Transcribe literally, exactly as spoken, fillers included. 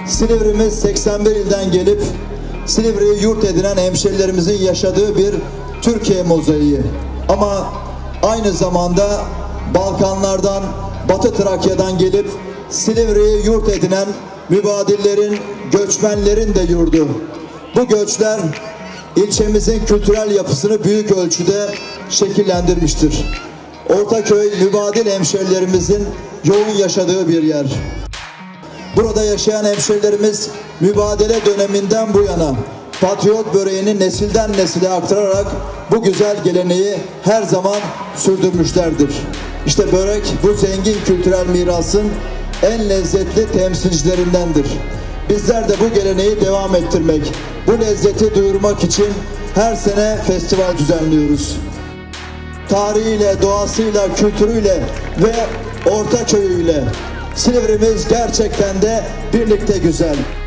Silivri'miz seksen bir ilden gelip Silivri'yi yurt edinen hemşerilerimizin yaşadığı bir Türkiye mozaiği. Ama aynı zamanda Balkanlardan, Batı Trakya'dan gelip Silivri'yi yurt edinen mübadillerin, göçmenlerin de yurdu. Bu göçler ilçemizin kültürel yapısını büyük ölçüde şekillendirmiştir. Ortaköy mübadil hemşerilerimizin yoğun yaşadığı bir yer. Burada yaşayan hemşerilerimiz mübadele döneminden bu yana patriot böreğini nesilden nesile aktararak bu güzel geleneği her zaman sürdürmüşlerdir. İşte börek bu zengin kültürel mirasın en lezzetli temsilcilerindendir. Bizler de bu geleneği devam ettirmek, bu lezzeti duyurmak için her sene festival düzenliyoruz. Tarihiyle, doğasıyla, kültürüyle ve Ortaköy'üyle Silivri'miz gerçekten de birlikte güzel.